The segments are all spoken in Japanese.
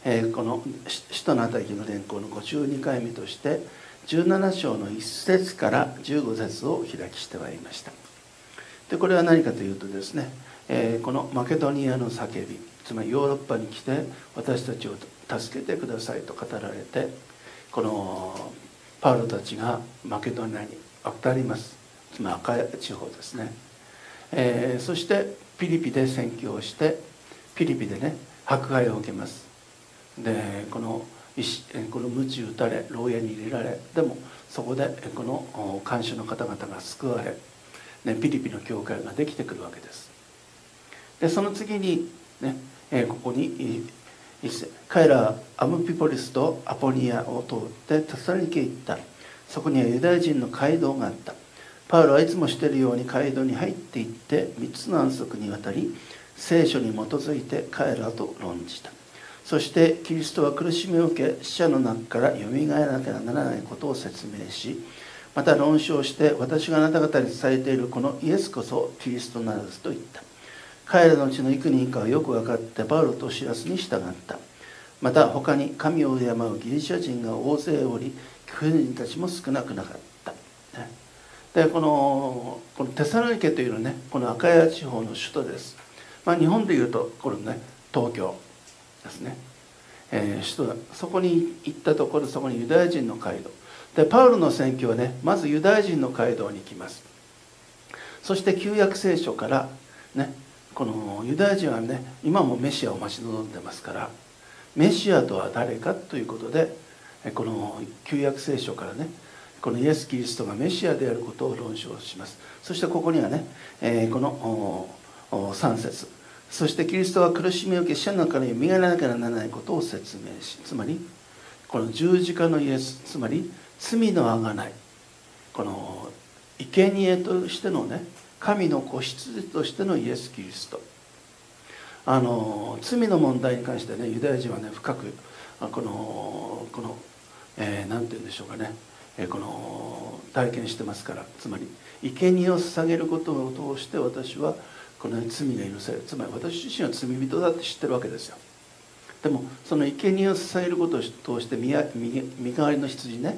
この使徒の働きの連行の52回目として17章の1節から15節を開きしてまいりました。でこれは何かというとですね、このマケドニアの叫び、つまりヨーロッパに来て私たちを助けてくださいと語られて、このパウロたちがマケドニアに渡ります。つまりアカヤ地方ですね。そしてピリピで宣教をして、ピリピでね迫害を受けます。でこの鞭打たれ牢屋に入れられ、でもそこでこの看守の方々が救われ、ね、ピリピの教会ができてくるわけです。でその次に、ねここに彼らはアムピポリスとアポニアを通ってテサロニケへ行った。そこにはユダヤ人の街道があった。パウロはいつもしているように街道に入っていって3つの安息にわたり聖書に基づいて彼らと論じた。そしてキリストは苦しみを受け死者の中からよみがえらなければならないことを説明し、また論証して私があなた方に伝えているこのイエスこそキリストなると言った。彼らのうちの幾人かはよく分かってパウロとシラスに従った。また他に神を敬うギリシャ人が大勢おり、貴婦人たちも少なくなかった。でこのテサロニケというのはね、このアカヤ地方の首都です。日本でいうとこれね東京ですね。首都そこに行ったところ、そこにユダヤ人の街道で、パウロの宣教はねまずユダヤ人の街道に行きます。そして旧約聖書からね、このユダヤ人はね今もメシアを待ち望んでますから、メシアとは誰かということで、この旧約聖書からねこのイエス・キリストがメシアであることを論証します。そしてここにはね、この3節、そしてキリストは苦しみを受け死者の中からよみがえらなければならないことを説明し、つまりこの十字架のイエス、つまり罪のあがない、この生贄としてのね神の子羊としてのイエス・キリスト、罪の問題に関してねユダヤ人はね深くこのなんて言うんでしょうかね、この体験してますから、つまり生贄を捧げることを通して私はこの罪が許される、つまり私自身は罪人だって知ってるわけですよ。でもその生贄を捧げることを通して身代わりの羊ね、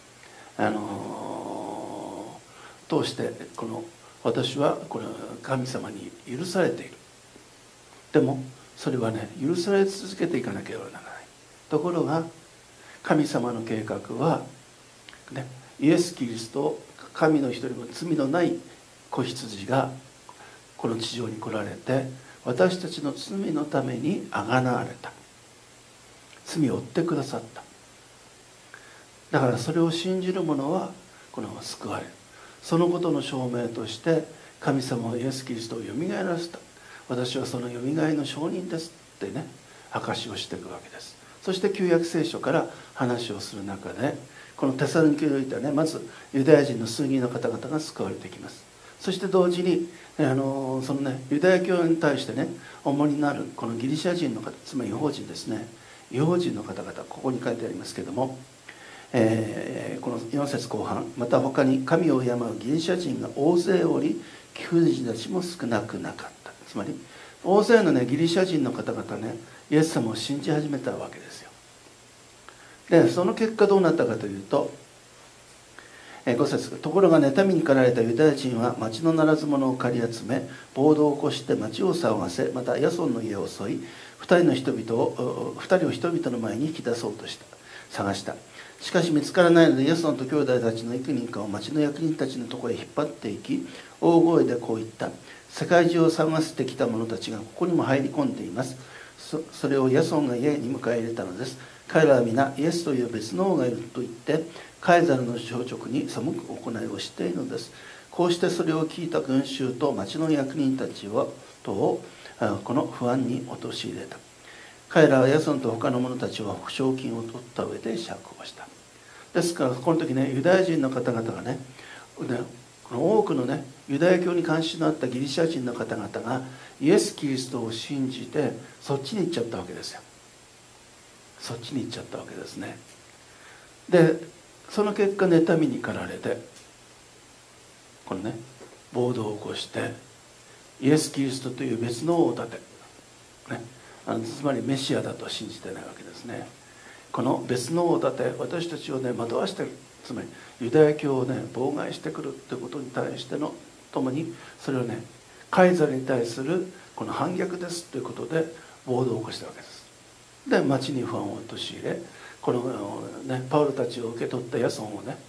通してこの私はこの神様に許されている。でもそれはね許され続けていかなければならない。ところが神様の計画はね、イエス・キリスト、神の一人も罪のない子羊がこの地上に来られて、私たちの罪のためにあがなわれた。罪を負ってくださった。だからそれを信じる者はこの救われる。そのことの証明として神様はイエス・キリストをよみがえらせた。私はそのよみがえりの証人ですってね証しをしていくわけです。そして旧約聖書から話をする中で、このテサロニケにおいてはねまずユダヤ人の数人の方々が救われてきます。そして同時にそのねユダヤ教に対してね主になるこのギリシャ人の方、つまり異邦人ですね、異邦人の方々、ここに書いてありますけども、この4節後半、また他に神を敬うギリシャ人が大勢おり、貴婦人たちも少なくなかった。つまり大勢のねギリシャ人の方々ねイエス様を信じ始めたわけですよ。でその結果どうなったかというと、5節、ところが妬みに駆られたユダヤ人は町のならず者を借り集め暴動を起こして町を騒がせ、またヤソンの家を襲い2人を人々の前に引き出そうと探した。しかし見つからないのでヤソンと兄弟たちの幾人かを町の役人たちのところへ引っ張っていき、大声でこう言った。世界中を騒がせてきた者たちがここにも入り込んでいます。それをヤソンが家に迎え入れたのです。彼らは皆イエスという別の王がいると言ってカエザルの朝直に背く行いをしているのです。こうしてそれを聞いた群衆と町の役人たちをこの不安に陥れた。彼らはヤソンと他の者たちは保証金を取った上で釈放した。ですからこの時ねユダヤ人の方々がねこの多くのねユダヤ教に関心のあったギリシャ人の方々がイエス・キリストを信じてそっちに行っちゃったわけですよ。そっちに行っちゃったわけですね。でその結果妬みに駆られてこのね暴動を起こしてイエス・キリストという別の王を立て、ね、 つまりメシアだと信じてないわけですね。この別の王を立て私たちをね惑わしてる、つまりユダヤ教をね妨害してくるということに対してのともに、それをねカイザルに対するこの反逆ですということで暴動を起こしたわけです。で町に不安を陥れ、この、ね、パウロたちを受け取ったヤソンをね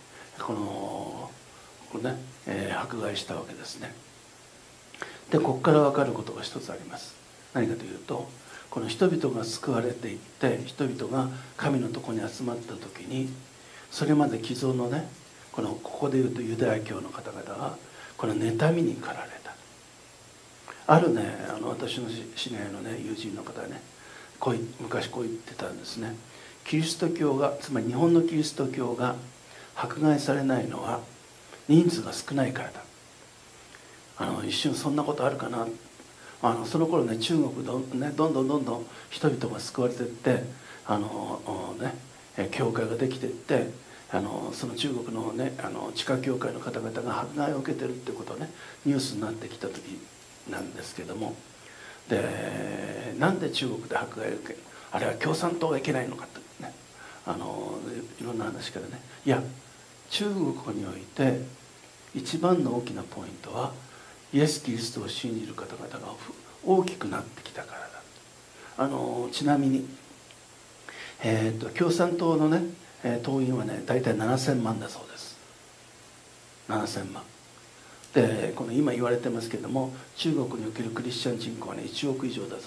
迫害したわけですね。でここから分かることが一つあります。何かというと、この人々が救われていって人々が神のところに集まった時に、それまで既存のねここでいうとユダヤ教の方々がこの妬みに駆られた。あるね私の知り合いのね友人の方はね昔こう言ってたんですね。キリスト教が、つまり日本のキリスト教が迫害されないのは人数が少ないからだ。一瞬そんなことあるかな。その頃ね中国どんどん人々が救われていって教会ができていってその中国のね地下教会の方々が迫害を受けてるってことをねニュースになってきた時なんですけども、でなんで中国で迫害を受ける、あれは共産党がいけないのかってねいろんな話からね、いや中国において一番の大きなポイントはイエス・キリストを信じる方々が大きくなってきたからだ。ちなみに、共産党のね党員はね大体7000万だそうです。7000万で、この今言われてますけれども、中国におけるクリスチャン人口はね1億以上だそうです、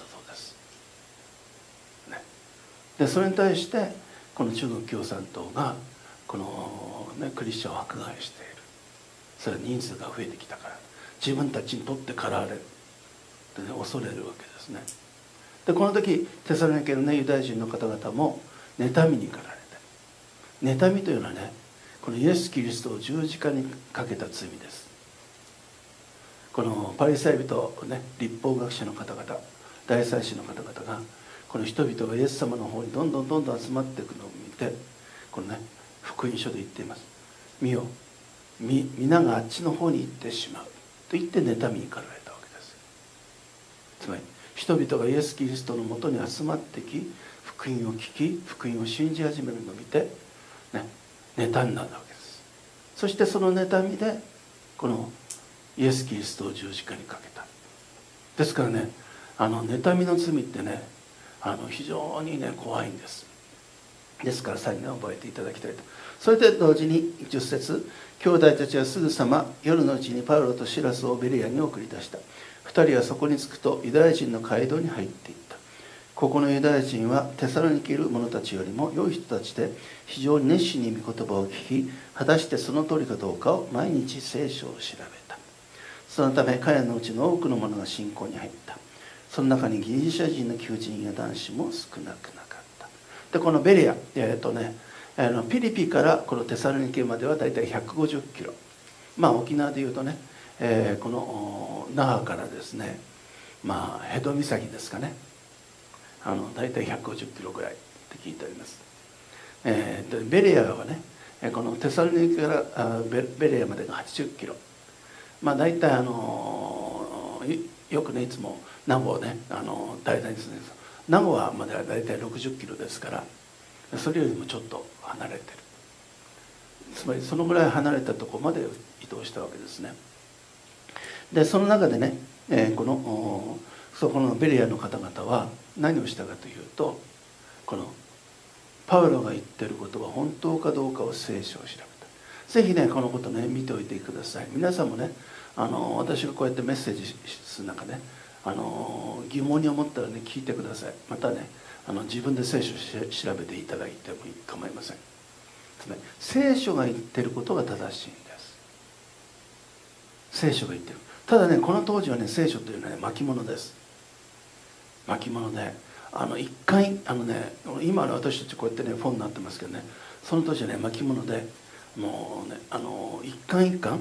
ね、でそれに対してこの中国共産党がこの、ね、クリスチャンを迫害している。それは人数が増えてきたから、自分たちにとってかられるって、ね、恐れるわけですね。でこの時テサロニケの、ね、ユダヤ人の方々も妬みに駆られて、妬みというのはねこのイエス・キリストを十字架にかけた罪です。このパリサイ人、ね、律法学者の方々、大祭司の方々がこの人々がイエス様の方にどんどん集まっていくのを見て、このね福音書で言っています。見よ、皆があっちの方に行ってしまうと言って妬みに駆られたわけです。つまり人々がイエス・キリストのもとに集まってき、福音を聞き福音を信じ始めるのを見て、ね、妬んだわけです。そしてその妬みでこのイエス・キリストを十字架にかけた。ですからね妬みの罪ってね非常にね怖いんです。ですから最後に覚えていただきたいと。それで同時に10節、兄弟たちはすぐさま夜のうちにパウロとシラスをベレアに送り出した。2人はそこに着くとユダヤ人の街道に入っていった。ここのユダヤ人はテサロニケいる者たちよりも良い人たちで、非常に熱心に御言葉を聞き、果たしてその通りかどうかを毎日聖書を調べた。そのため彼らのうちの多くの者が信仰に入った。その中にギリシャ人の求人や男子も少なくなかった。でこのベレア、ピリピからこのテサロニケまではだいたい150キロ、沖縄でいうとね、この那覇からですね、辺戸岬ですかね、だいたい150キロぐらいって聞いております。ベレアはねこのテサロニケからベレアまでが80キロ、だいたいよくねいつも名護をね題材にするんです。名護はまではだいたい60キロですから、それよりもちょっと離れてる。つまりそのぐらい離れたところまで移動したわけですね。でその中でね、そこのベレアの方々は何をしたかというと、このパウロが言ってることは本当かどうかを聖書を調べた。ぜひねこのことね見ておいてください。皆さんもね私がこうやってメッセージする中で、疑問に思ったらね聞いてください。またね自分で聖書を調べていただいても構いません。つまり聖書が言ってることが正しいんです。聖書が言ってる。ただねこの当時はね聖書というのはね巻物です。巻物で一回今の私たちこうやってね本になってますけどね、その当時はね巻物でもうね一巻一巻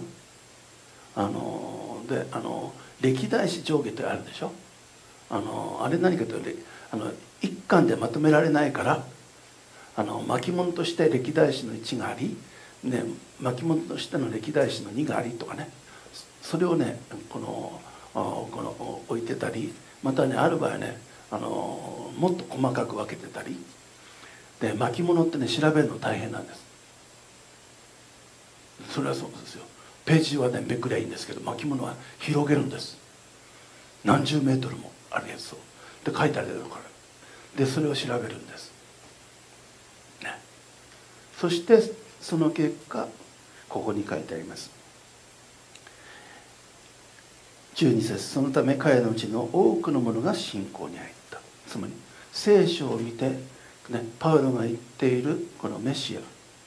で歴代史上下ってあるでしょ。あれ何かというと一巻でまとめられないから巻物として歴代史の1があり、ね、巻物としての歴代史の2がありとかね、それをねこの置いてたり、またねある場合ねもっと細かく分けてたりで、巻物ってね調べるの大変なんです。それはそうですよ。ページはねめくりゃいいんですけど、巻物は広げるんです。何十メートルもあるやつをで書いてあるから、でそれを調べるんです、ね、そしてその結果ここに書いてあります。12節、そのため彼のうちの多くの者が信仰に入った。つまり聖書を見て、ね、パウロが言っているこのメシア、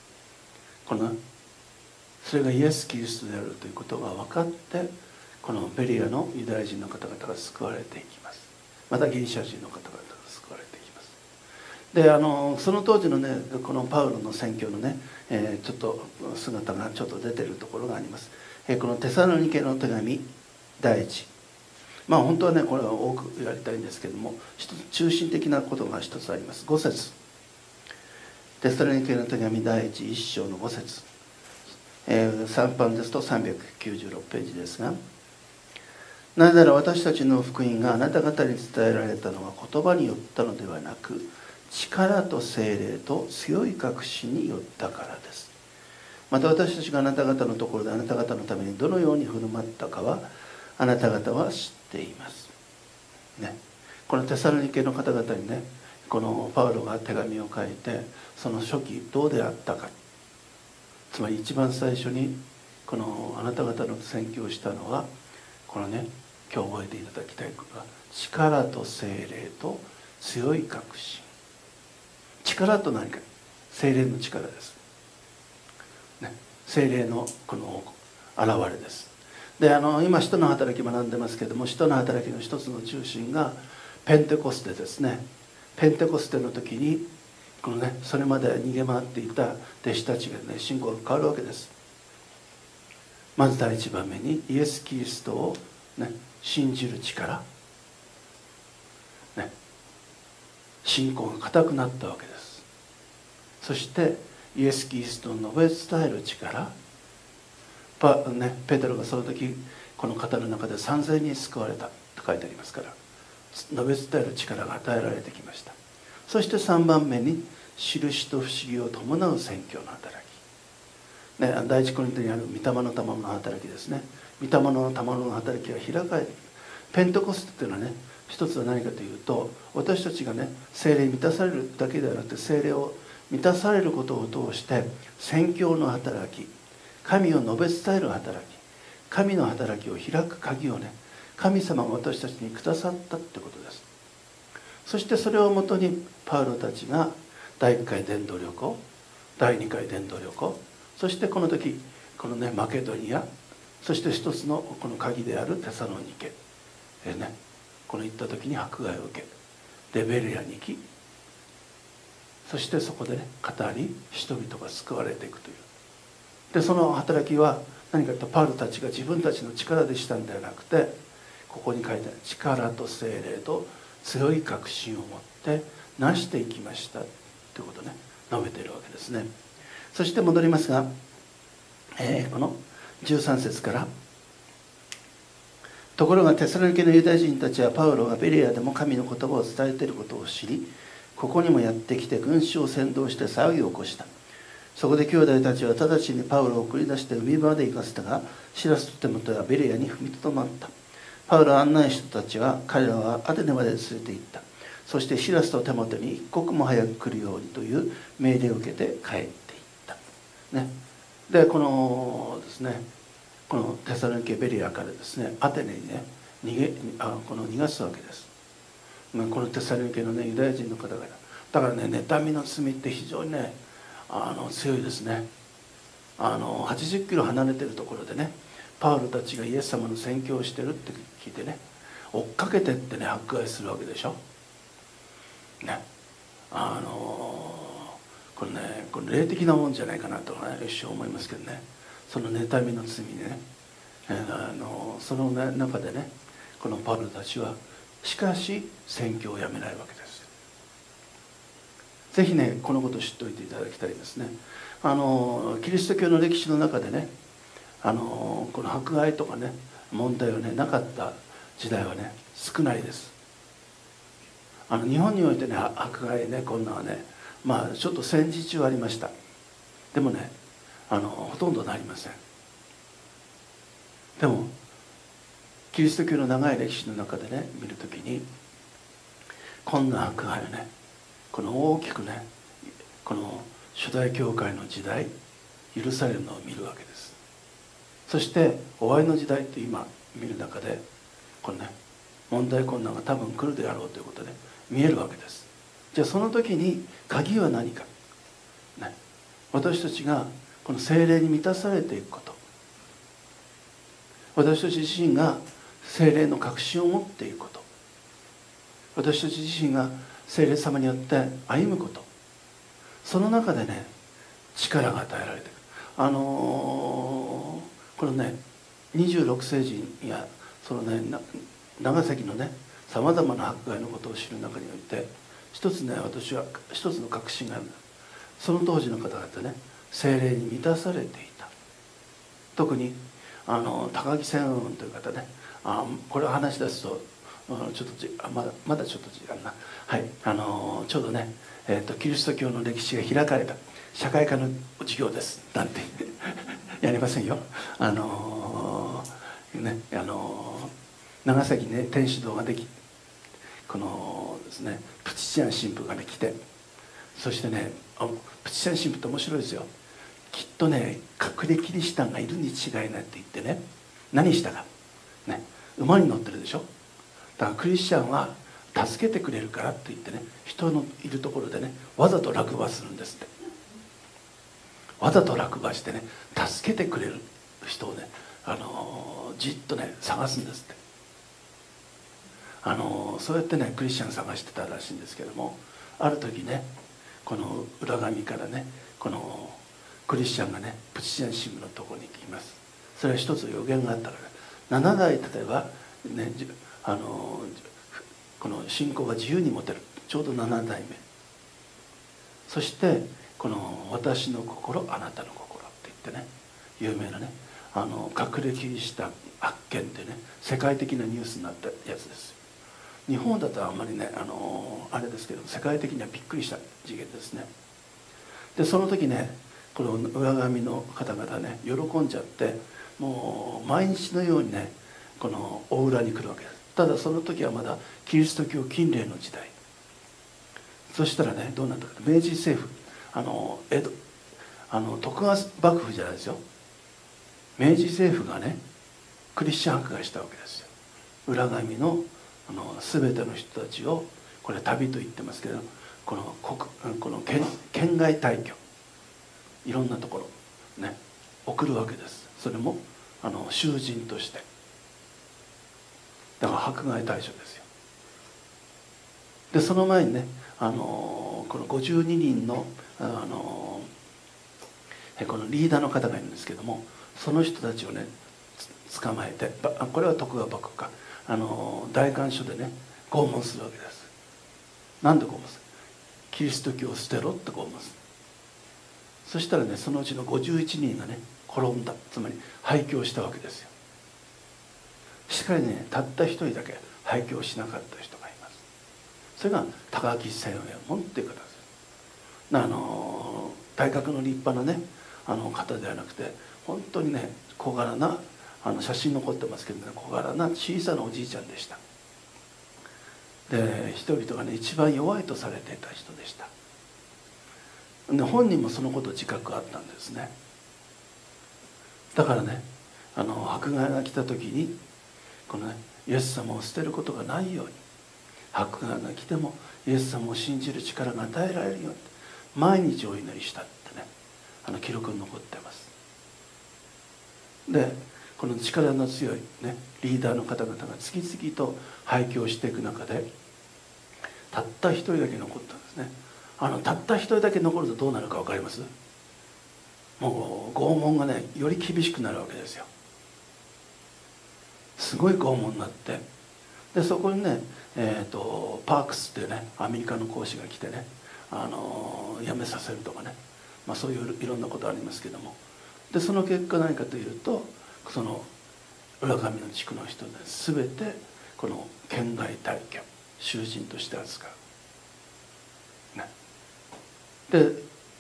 それがイエス・キリストであるということが分かって、このベリアのユダヤ人の方々が救われていきます。またギリシャ人の方々が救われていきます。でその当時のねこのパウロの宣教のね、ちょっと姿がちょっと出てるところがあります。このテサロニケの手紙第一、本当はねこれは多くやりたいんですけども、一つ中心的なことが一つあります。5節、テサロニケの手紙第一章の5節、3番ですと396ページですが、なぜなら私たちの福音があなた方に伝えられたのは言葉によったのではなく、力と聖霊と強い確信によったからです。また私たちがあなた方のところであなた方のためにどのように振る舞ったかはあなた方は知っています、ね、このテサロニケの方々にねこのパウロが手紙を書いて、その初期どうであったか、つまり一番最初にこのあなた方の宣教をしたのはこのね、今日覚えていただきたいことは力と聖霊と強い確信。力と何か、聖霊の力です、ね、聖霊のこの現れです。で今使徒の働き学んでますけれども、使徒の働きの一つの中心がペンテコステですね。ペンテコステの時にこのねそれまで逃げ回っていた弟子たちがね信仰が変わるわけです。まず第一番目にイエス・キリストを、ね、信じる力、ね、信仰が固くなったわけです。そしてイエス・キリストを述べ伝える力、ペテロがその時この方の中で3000人救われたと書いてありますから、述べ伝える力が与えられてきました。そして3番目に印と不思議を伴う宣教の働き、ね、第一コリントにある御霊の賜の働きですね。御霊の賜の働きが開かれている。ペンテコステというのはね、一つは何かというと、私たちがね聖霊に満たされるだけではなくて、聖霊を満たされることを通して宣教の働き、神を述べ伝える働き、神の働きを開く鍵をね神様が私たちにくださったってことです。そしてそれをもとにパウロたちが第1回伝道旅行、第2回伝道旅行、そしてこの時このねマケドニア、そして一つのこの鍵であるテサロニケこの行った時に迫害を受け、でベレアに行き、そしてそこでね語り人々が救われていくという。でその働きは何かというと、パウロたちが自分たちの力でしたんではなくて、ここに書いてある力と聖霊と強い確信を持って成していきましたということをね述べているわけですね。そして戻りますが、この13節から、ところがテサロニケのユダヤ人たちはパウロがベレアでも神の言葉を伝えていることを知り、ここにもやってきて群衆を扇動して騒ぎを起こした。そこで兄弟たちは直ちにパウロを送り出して海場まで行かせたが、シラスとテモテはベレアに踏みとどまった。パウロを案内した人たちは彼らはアテネまで連れて行った。そしてシラスとテモテに一刻も早く来るようにという命令を受けて帰っていった、ね、でこのですね、このテサロニケベレアからですねアテネにね逃がすわけです。このテサロニケのねユダヤ人の方々だからね、妬みの罪って非常にね強いですね。80キロ離れてるところでねパウロたちがイエス様の宣教をしてるって聞いてね追っかけてってね迫害するわけでしょね。これ霊的なもんじゃないかなとね一生思いますけどね、その妬みの罪ね、その、ね、中でねこのパウロたちはしかし宣教をやめないわけです。ぜひねこのことを知っておいていただきたいですね。キリスト教の歴史の中でねこの迫害とかね問題はねなかった時代はね少ないです。 日本においてね迫害ねこんなはねちょっと戦時中ありました。でもねほとんどなりません。でもキリスト教の長い歴史の中でね見るときにこんな迫害をねこの大きくねこの初代教会の時代許されるのを見るわけです。そして終わりの時代って今見る中でこれね問題困難が多分来るであろうということで見えるわけです。じゃあその時に鍵は何か、ね、私たちがこの聖霊に満たされていくこと、私たち自身が聖霊の確信を持っていくこと、私たち自身が聖霊様によって歩むこと、その中でね力が与えられていく。このね26世紀やそのね長崎のねさまざまな迫害のことを知る中において一つね私は一つの確信があるんだ。その当時の方々ね聖霊に満たされていた。特に高木仙雲という方ねこれを話し出すとちょっとまだちょっと時間がはいちょうどね、キリスト教の歴史が開かれた社会科の授業ですなんてやりませんよ。長崎ね天主堂ができこのですねプチチアン神父がね来て、そしてねプチチアン神父って面白いですよ。きっとね隠れキリシタンがいるに違いないって言ってね何したかね馬に乗ってるでしょ。だからクリスチャンは助けてくれるからって言ってね人のいるところでねわざと落馬するんですって。わざと落馬してね助けてくれる人をねじっとね探すんですって。そうやってねクリスチャン探してたらしいんですけども、ある時ねこの裏紙からねこのクリスチャンがねプチチャン神父のところに行きます。それは一つ予言があったから、7代例えばねこの信仰が自由に持てる、ちょうど7代目。そしてこの私の心あなたの心って言ってね有名なね隠れキリシタン発見ってね世界的なニュースになったやつです。日本だとあんまりねあれですけど世界的にはびっくりした事件ですね。でその時ねこの裏紙の方々ね喜んじゃってもう毎日のようにねこの大浦に来るわけです。ただその時はまだキリスト教禁令の時代。そしたらねどうなったかと、明治政府徳川幕府じゃないですよ、明治政府がねクリスチャン迫害したわけですよ。裏紙の全ての人たちをこれ旅と言ってますけどこの県外退去いろんなところね送るわけです。それも囚人としてだから迫害対象ですよ。でその前にねこの52人のこのリーダーの方がいるんですけども、その人たちをね捕まえてこれは徳川幕府か代官所でね拷問するわけです。なんで拷問する？キリスト教を捨てろって拷問する。そしたらねそのうちの51人がね転んだ、つまり廃教したわけですよ。しかしねたった一人だけ廃教しなかった人がいます。それが高木仙右衛門っていう方です。大学の立派なね方ではなくて本当にね小柄な写真残ってますけどね小柄な小さなおじいちゃんでした。で人々がね一番弱いとされていた人でした。で本人もそのこと自覚があったんですね。だからね迫害が来た時にこのねイエス様を捨てることがないように、迫害が来てもイエス様を信じる力が与えられるように毎日お祈りしたってね記録に残ってます。でこの力の強い、ね、リーダーの方々が次々と廃教していく中でたった一人だけ残ったんですね。たった一人だけ残るとどうなるか分かります？もう拷問がねより厳しくなるわけですよ。すごい拷問になって、でそこにね、パークスっていうねアメリカの講師が来てね辞めさせるとかね、そういういろんなことありますけども、でその結果何かというとその浦上の地区の人で全てこの県外退去囚人として扱う。 で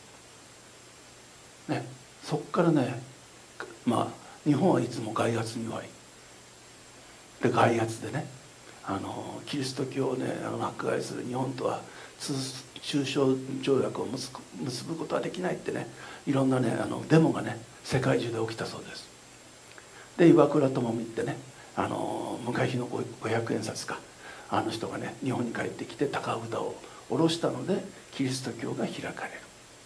ね、そこからね、日本はいつも外圧に弱い。で外圧でね、キリスト教をね迫害する日本とは中小条約を結ぶことはできないってね、いろんなねデモがね世界中で起きたそうです。で岩倉具視ってね、昔の500円札か、あの人がね日本に帰ってきて高札を下ろしたのでキリスト教が開かれる。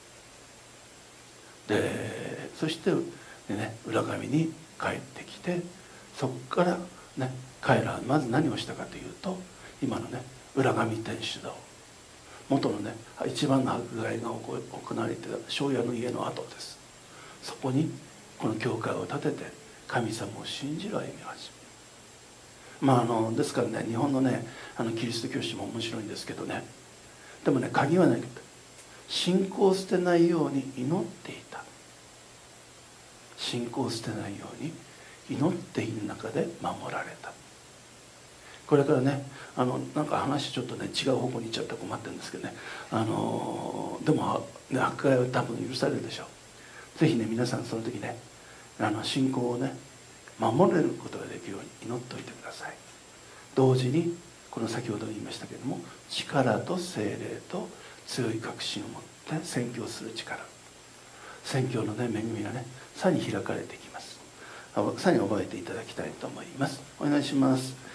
でそしてね浦上に帰ってきて、そこからね彼らはまず何をしたかというと、今のね浦上天主堂、元のね一番の迫害が行われていた庄屋の家の跡です。そこにこの教会を建てて神様を信じる歩みを始める。ですからね、日本のねキリスト教史も面白いんですけどね、でもね鍵はね、信仰を捨てないように祈っていた。信仰を捨てないように祈っている中で守られた。これからねなんか話ちょっとね違う方向に行っちゃったら困ってるんですけどね、でも、ね、迫害は多分許されるでしょう。ぜひね皆さんその時ね信仰をね守れることができるように祈っておいてください。同時にこの先ほど言いましたけれども、力と精霊と強い確信を持って宣教する力、宣教のね恵みがねさらに開かれていきます。さらに覚えていただきたいと思います。お願いします。